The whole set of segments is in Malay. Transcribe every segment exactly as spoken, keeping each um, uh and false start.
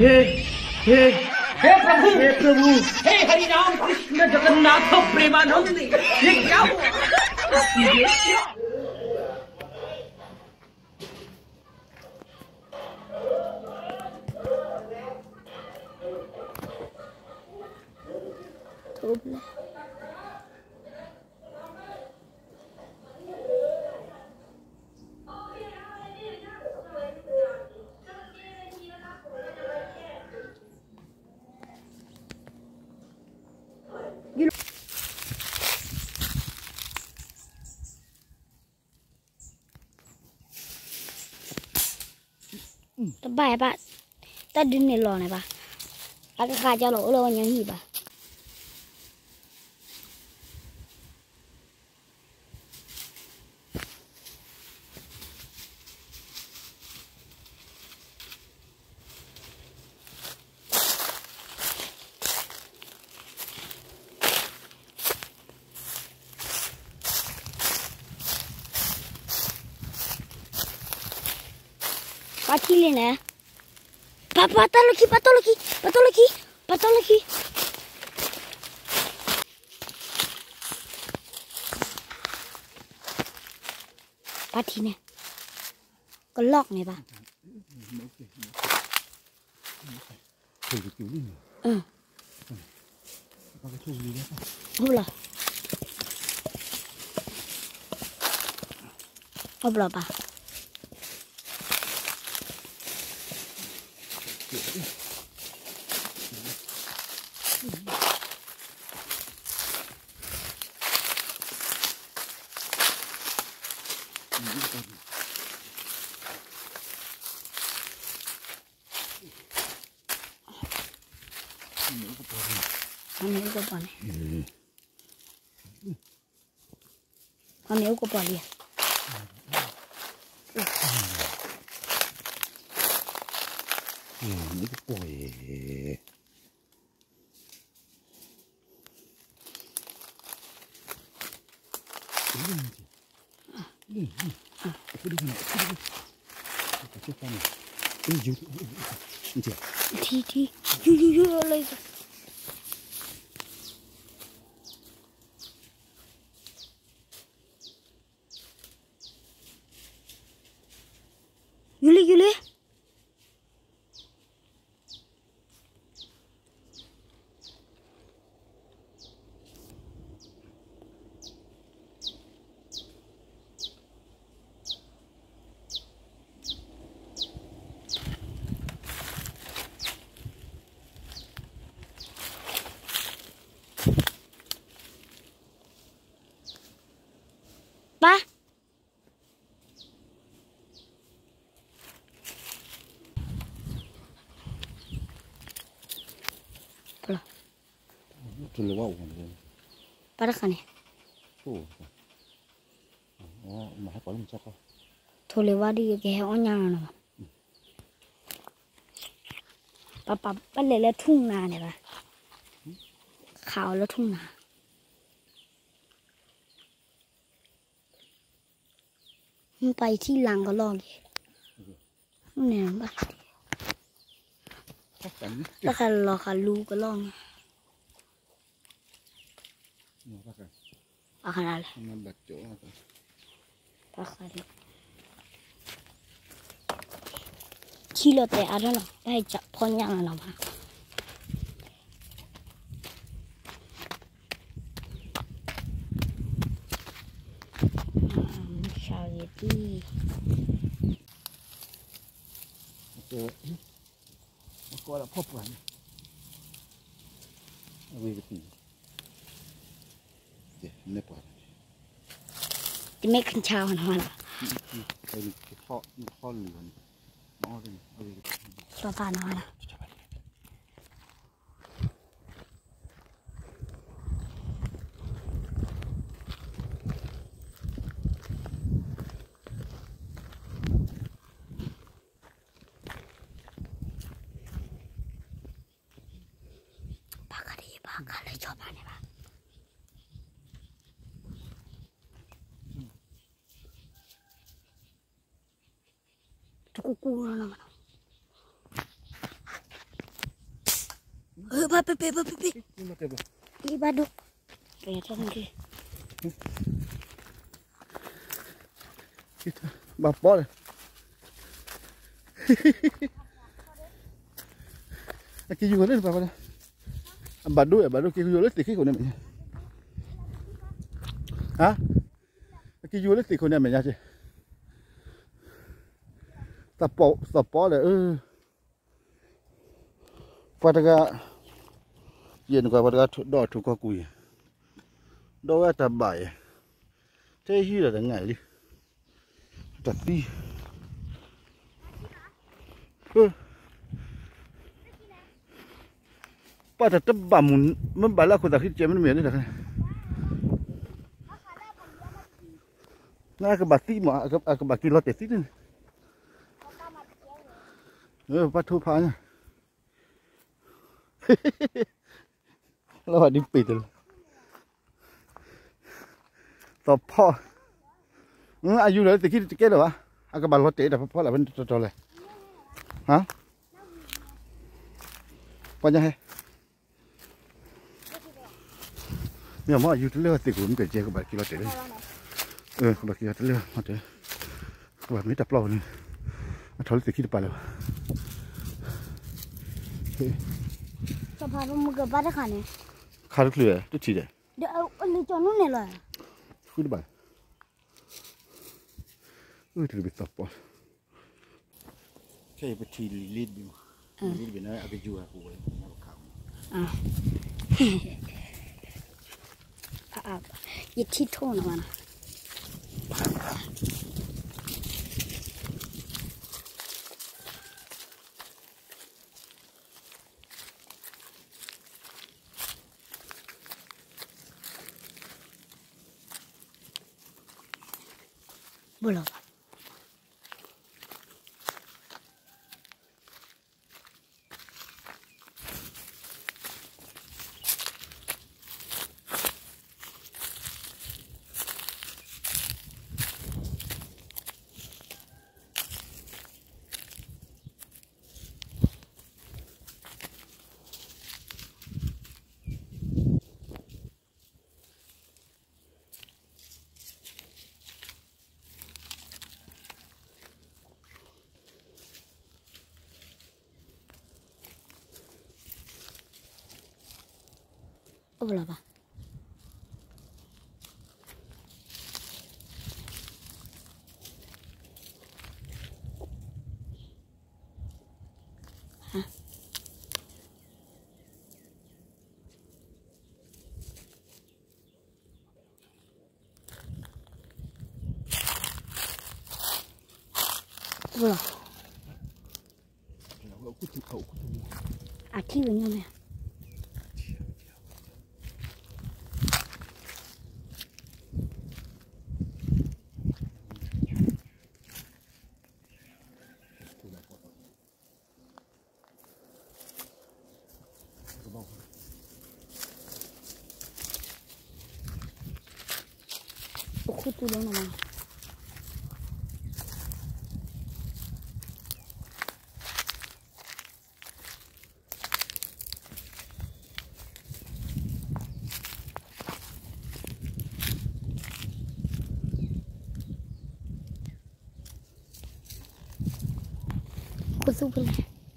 हे हे हे प्रभु हे प्रभु हे हरि राम कृष्ण जगन्नाथ प्रेमानंद ये क्या हुआ ये क्या Ba ba, ta đứng này lò này ba, ta cái khai cho lỗ lô nhang gì ba. Pati le nè, pa patah lagi, patah lagi, patah lagi, patah lagi. Pati nè, có lọc này ba. Ừ. Hộp là, hộp là ba. Con nếu có bò này, con nếu có bò liền. Ini kepoi. Ini, ini, aku di mana? Aku di. Aku cakap ni. Ini jut, ini. Thi thi, jut jut jut lagi. Yuli Yuli. Ba. Pula. Tu lewat kan? Pada kan ni? Tu. Oh, mahal paling cakap. Tu lewat dia ke orang mana? Papa, balik le thung na ni ba. Khao le thung na.ไปที่หลังก็ลองดิเนี่ยบ้าแล้วก็รอค่ะลูก็ลองปลาขนาดเลยปลาขนาดขี้เราแต่อะไรหรอได้จับพ่นยังอะไรมาDi Oke, aku ada popcorn. Awak itu. Deh, ni apa? Di make cow na mana? Ini kau, ini kau luan. Mau ni, awak itu. Siapa na mana? Kalau coba nih pak, cukup kurang mana? เออบ้าเป๊ะเป๊ะเป๊ะเป๊ะนี่มาเต็มเลยนี่บ้าดูไปทำดิบ้าปอเลยaquí yo le para badu ya badu que yo le estoy con él ah aquí yo le estoy con él me ya che tapo tapo le ơ pada ga yen ga pada ga do thu ko kui do ga ta bai thế hi là ngày đi đặt đi ơ pada tebam membala ko dak cem men ni dak na ke bati ma ke baki lot ti ni eh patu pa nya lo di pit to po nu ayu le ti ki ke lo wa aka ba lot ti da po la ben to to le ha pa nya heเนี่ยมาอยู่ที่เรือติกุนเป็นเจ้ากับแบบกิโลเตเลยเออแบบกิโลเตเลยมาเถอะแบบไม่ตับเปล่านี่มาถอยติคิดไปแล้วสภาพมันก็บ้าได้ขนาดนี้ขาดเคลือตัวชีเด้เดี๋ยวเอาอันนี้จอนู่นเนี่ยเลยคุยได้เออถือไปตับปอใช่ไปทีลีดบิมลีดบิมนะเอาไปจูอ่ะกูเลยมาข่าวอ่าอ่ะยึดที่โทนมันบุหรี่บุหรี่ปะฮะบุหรี่อาที่เป็นยังไงคุยตัวลงมาคุยสู้ไปเลย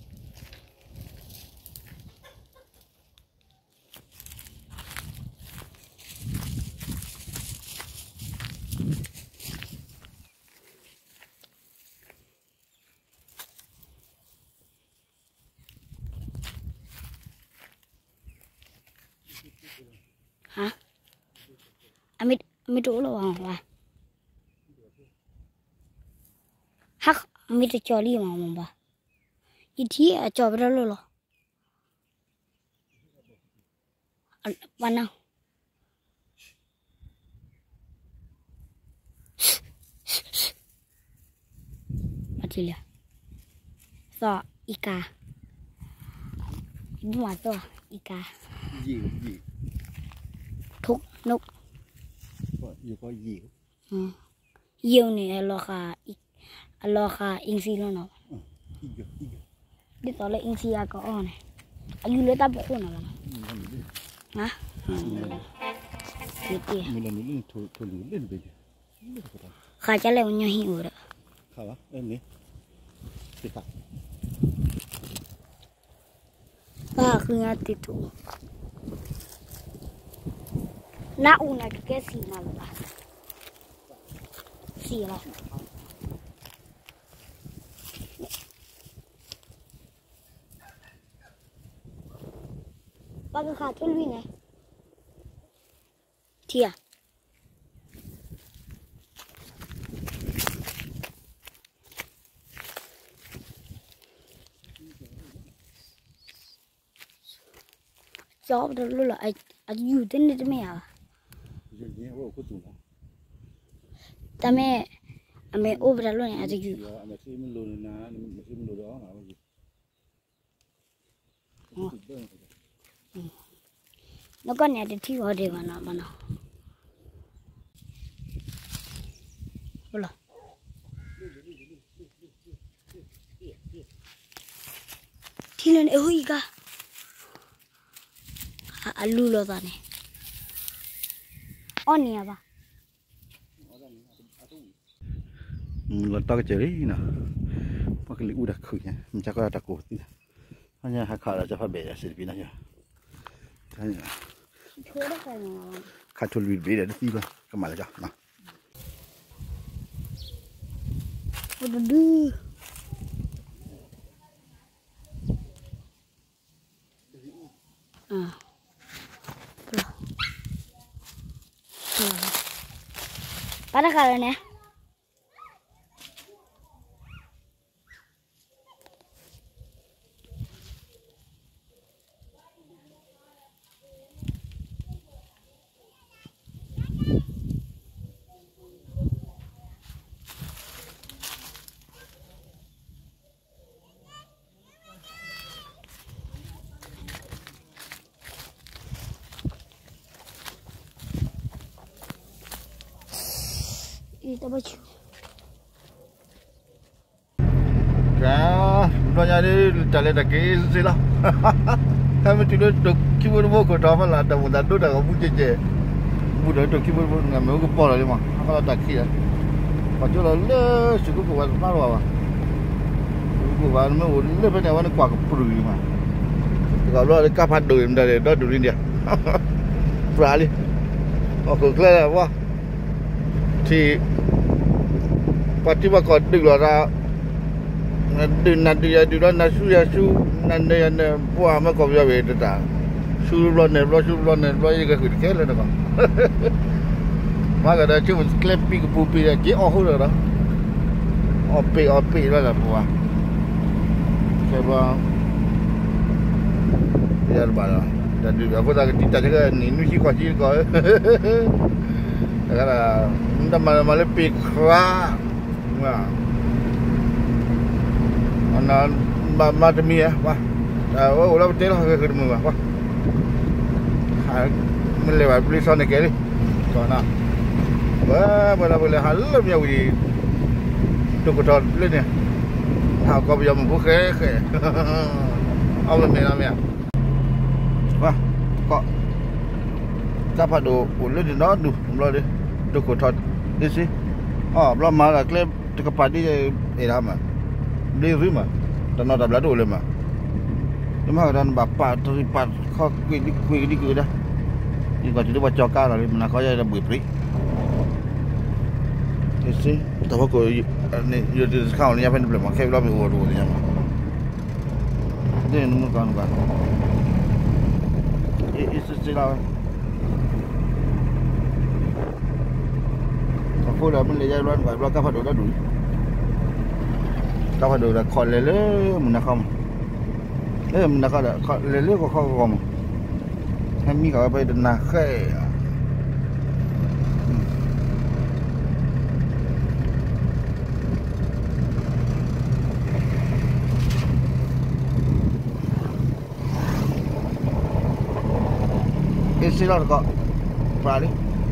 ฮะอไม่ไม่รู้หรอวะฮักไม่ได้จอรี่มามั้งปะยี่ที่จอไปแล้วหรอวันนั้นมาทีละสออีกาหัวตัวอีกายิวยิวทุกนกก็อยู่ก็ยิวอืมยิวเนี่ยรอค่ะอีรอค่ะอิงซีแล้วเนาะอีกอีกเดี๋ยวตอนแรกอิงซีอาก็อ่อน ayu le ta bukho na bana ha ti ti mình là những thổ thổ lưỡi lên bây giờ kha cha le nyo hi ora khá lắm em nghĩ thì phải ba khnya ti tu na una ke si na la si la ba cái khá cho lui này thì à gió đó luôn là ai ai yêu tên này mẹ à ta mẹ mẹ ôm ra luôn này ai yêu nó con này thì thi vào để mà nó mà nó rồi thi lên eo gì cả à lù lo ta này on nè ba lần to cái chơi nè mà cái lũ đặc khử nha mình chắc có đặc cổ tí nha hai khảo là cho phải bể là sẽ bị nào nhá khát thul vịt bể để tí luôn cái mà là cho nào Aduh. Ah. Pada kalian ya. Kita baca. Kau, dunia ni cale dah kesi lah. Kami tidur dok kibur bo ko dah malah dah muda tu dah kamu je. Muda dok kibur bo ngambil aku pola lima. Kalau dah kia. Pacu lah le, suku kuat malu apa. Suku kuat malu le pada awak nak kuat kepuru lima. Kalau ada kapal dua dah dah dulu dia. Berali. Aku kelar apa? Thì pasti bakal dengar lah. Nanti nanti ya di dalam nasu ya su nanti yang buah macam kau jawab itu tak. Suruh ni, suruh suruh ni, suruh juga kerja kerja lah kan. Maka dah cuma klepi ke pupi dah, dia oh lah. Opi opi lah lah buah. Sebab biar balah. Dan juga aku tak kita juga ni nusi kuasi kau. Kalau kita malam-malam pikra, wah, anak macam ni ya, wah, wah, ulah betul lah kerja wah, wah, melewat beli sana kali, sana, wah, boleh boleh halam ya wih, tu kotor beli ni, aku kau biar mampu ke ke, awal ni namanya, wah, kok. Siapa do ulu di nol do, belum deh, do kotor, ni sih, oh belum malah klep terkepadi eh lama, beli rumah, dan ada beladu lama, lama dan bapa teripat kau kui di kui di kui dah, ni kau jadi baca kau lah, mana kau jadi beri, ni sih, tapi kau ni jadi kau ni apa ni belum, kau belum ibu do ni apa, ni nombor kau nombor, itu sih lah. Aku dah beli jalan buat belakang pada dah dulu. Kau pada dah call lele mana kamu? Eh mana kau dah call lele kau kau kamu? Kami kau apa itu nak ke? Kesilar kau, berani?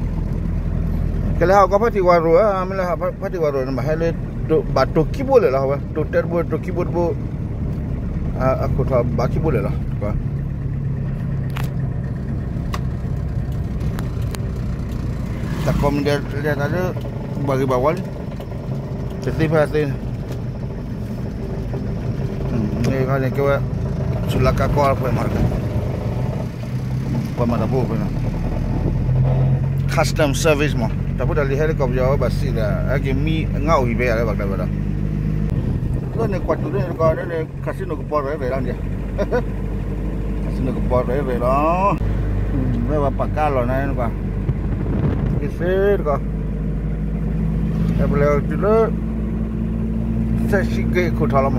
Kalau kau pasti waru, ah, malah pasti waru. Nama hele batu kibul lah, wah. Tuter bu, tu kibul bu, aku tahu baki boleh lah. Tak kom dia lihat ada bagi bawah ni. Pasti pasti. Hmm, ni kan yang kau sulaka kau apa marga. Apa mana bu pun. Custom service mah. Tapi dah lihat kau jawab basi dah. Lagi mi ngau hibe ada bagi pada. Kau ni kuat tu ni kau ni kasino ke por re dia. Kasino ke por re lah. Hmm, berapa kalau naik kau. Kisir kau. Ya boleh dulu. Saya sikit ikut halam.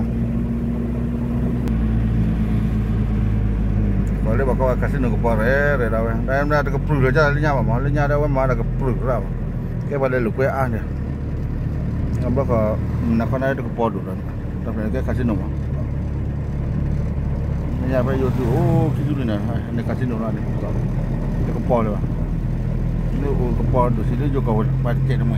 Boleh bawa kasih nak keluar eh, dah dah. Dah dah ada kepul aja, linya apa? Linya ada apa? Mana kepul lah. Kaya pada lupa ah dia. Nampak kau nak kau nak ada kepul dulu. Tapi kaya kasih nama. Linya apa YouTube? Oh, kisu ni nak. Ni kasih nama ni. Ada kepul lah. Ini kepul tu sini juga kau pakai nama.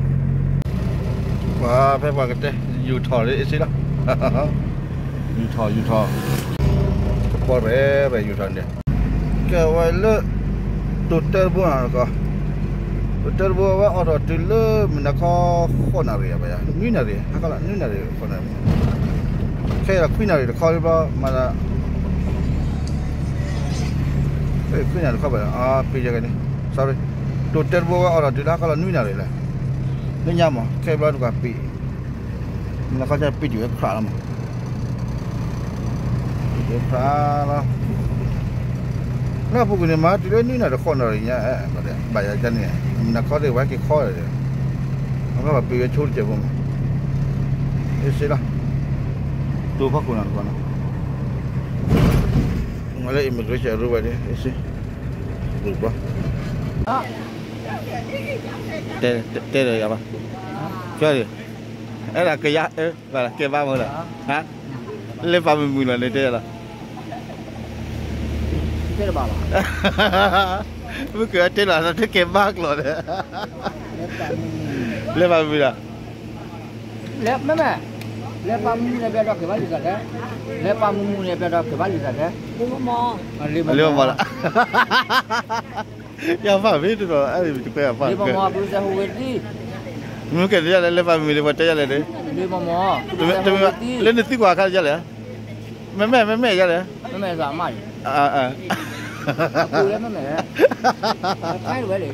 Wah, apa kata? YouTube ni isi lah. YouTube, YouTube. Kepul ber, ber YouTube dia. Kau le total buat apa? Total buat apa? Orang tu le mana kau kau nari apa ya? Ni nari, agak lah ni nari kau nari. Kaya lah queen nari, kau lepas mana? Eh, queen nari kau apa? Ah, pergi ni. Sorry. Total buat orang tu lah kalau ni nari lah. Ni nyama, kaya baru kau pergi. Mana kau jadi pergi juga kerana mah. Pergi kerana. Kenapa guna mah? Tidak ni nak kau narinya eh, pada bayar jan ni. Nak kau dia bagi kau dia. Maka apa pergi curi je pun. Isi lah. Tu apa guna kau nak? Malah immigration rubah dia. Isi. Rubah. Teh teh apa? Kau dia. Eh lah kerja eh, mana kerja apa lah? Ha? Lepas mula ni teh lah. Teh apa? Bukan teh lah, teh kebab loh. Lepas mula. Lep mana? Lepas mula biar dah kebal juga kan? Lepas mula biar dah kebal juga kan? Lima mah. Lima mah. Ya apa itu tu? Ada itu apa? Lima mah berusaha huwedi. Mungkin dia lepas mula buat jalan ni. Lima mah. Tapi tapi lain nanti gua akan jalan. Memang memang jalan. Memang sama. Ah ah. Aku memang. Kai boleh.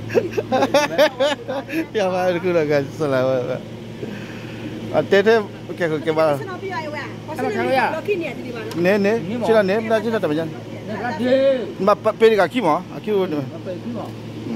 Ya apa aku nak kasi salah. Ate te ke ke ba. Ne ne, sila ne, dah sila tak macam. Mbak pergi kaki mah, kaki mana? Kaki mah.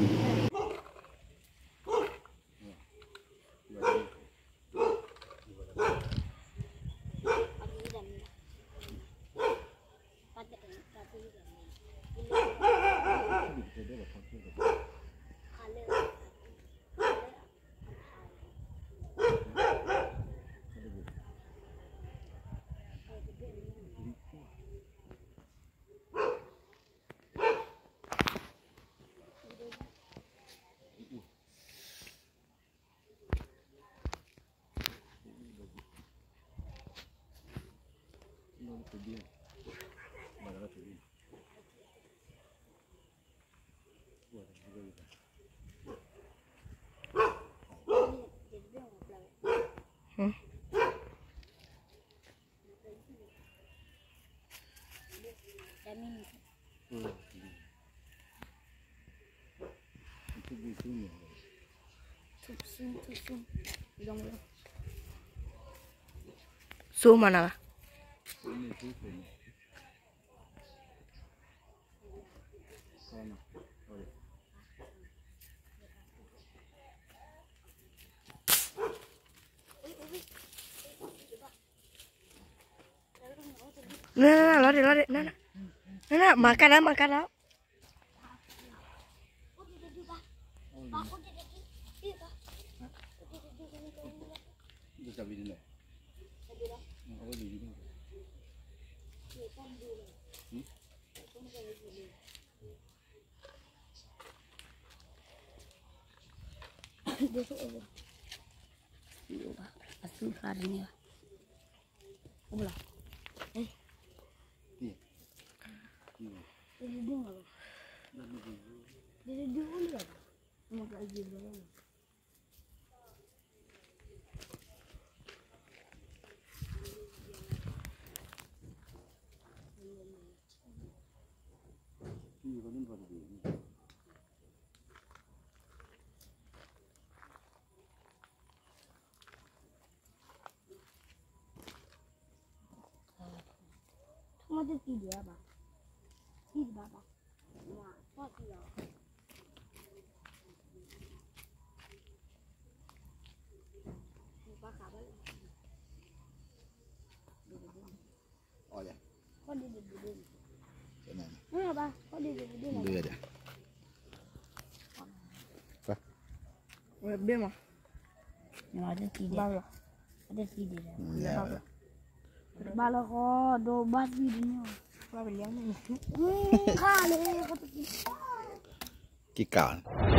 Hmm. Su mana? Nah, nah, lari, lari, nah, nah, nah, nah, makan lah, makan lah. Asal hari ni, ulah. Eh, ini dua, ini dua ni. มันก็ยืนเลยที่คนนั้นพอดีมันจะตีเดียบอ่ะตีบ้าบ้าว้าพ่อตีอ่ะป้าขาบ้าเลยอ๋อจ้ะพ่อดีดีดีใช่ไหมเออป้าพ่อดีดีดีเดือดจ้ะไปเว้ยเบี้ยมั้งเนี่ยมันจะตีเดียบ้าเหรอมันจะตีเดียบ้าเหรอบ้าแล้วก็โดนบ้าตีเนี่ยบ้าไปเลี้ยงมันข้าเลยเขาจะกินกี่การ